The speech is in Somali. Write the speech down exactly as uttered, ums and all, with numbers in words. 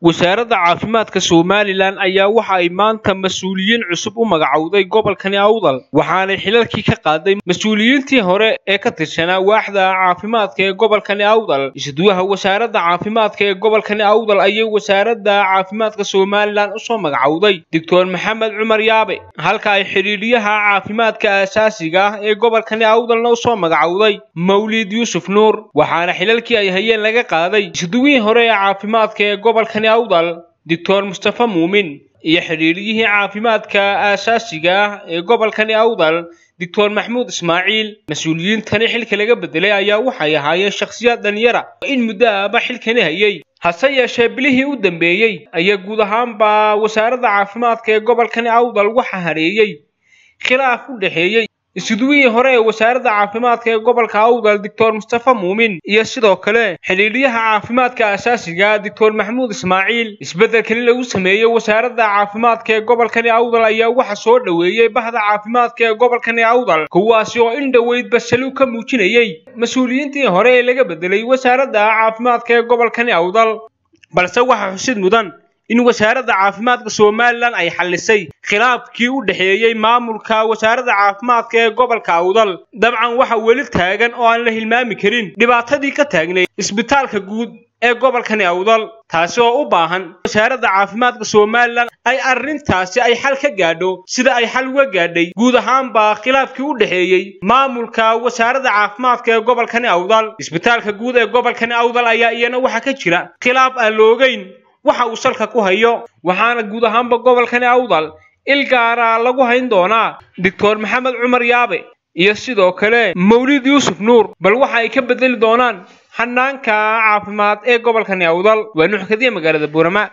wasaaradda caafimaadka Somaliland ayaa waxa ay maanta mas'uuliyiin cusub u magacowday gobolkani Awdal waxaana xilalkii ka qaaday mas'uuliyiintii hore ee ka tirsanaa waaxda caafimaadka ee gobolkani Awdal isduwaha wasaaradda caafimaadka ee gobolkani Awdal ayay wasaaradda caafimaadka Somaliland u soo magacowday Doctor Maxamed Cumar Yaabe halka ay xiriiriyaha caafimaadka aasaasiga ah ee gobolkani Awdalna u soo magacowday Mawlid Yusuf Nuur waxaana xilalkii ay hayeen laga qaaday isduwihii hore ee caafimaadka ee gobolkani Awdal Doctor Mustafa Muumin iyo xiriiriyihii caafimaadka aasaasiga ah ee gobolkani Awdal Doctor Maxmuud Ismaaciil mas'uuliyiintani xilka laga bedelay ayaa waxay ahaayeen shakhsiyaad dhalinyaro in muddo ah xilkani hayay hase yeeshee bilihii u dambeeyay ayaa guud ahaanba wasaaradda caafimaadka ee gobolkani Awdal waxa hareeyay khilaaf u dhaxeeyay isduwihii hore ee wasaaradda caafimaadka ee gobolka Awdal Doctor Mustafa Muumin iyo sidoo kale xiriiriyaha caafimaadka aasaasiga Doctor Maxmuud Ismaaciil isbedelkani lagu sameeyay wasaaradda caafimaadka ee gobolkani Awdal ayaa waxa soo dhaweeyay bahda caafimaadka ee gobolkani Awdal kuwaas oo in dhaweyd basal ka muujinayay mas'uuliyiintii hore ee laga bedelay wasaaradda caafimaadka ee gobolkani Awdal balse waxa xusid mudan in wasaaradda caafimaadka Somaliland ay xallisay khilaafkii u dhaxeeyay maamulka wasaaradda caafimaadka ee gobolka Awdal dabcan waxa weli taagan oo aan la hilmaami karin dhibaatadii ka taagnay isbitaalka guud ee gobolkani Awdal taasi oo u baahan wasaaradda caafimaadka Somaliland ay arrintaasi ay xal ka gaadho sida ay xal uga gaadhay guud ahaanba khilaafkii u dhaxeeyay maamulka wasaaradda caafimaadka ee gobolkani Awdal isbitaalka guud ee gobolkani Awdal ayaa iyana waxa ka jira khilaaf aan loogeyn waxa uu salka ku hayo waxaana guud ahaanba gobolkani Awdal ilgaara lagu hayn doonaa Doctor Maxamed Cumar Yaabe iyo sidoo kale Mawlid Yusuf Nuur bal waxa ay ka bedeli doonaan hanaanka caafimaad ee gobolkani Awdal waa nuxkadiya magaalada Boorama.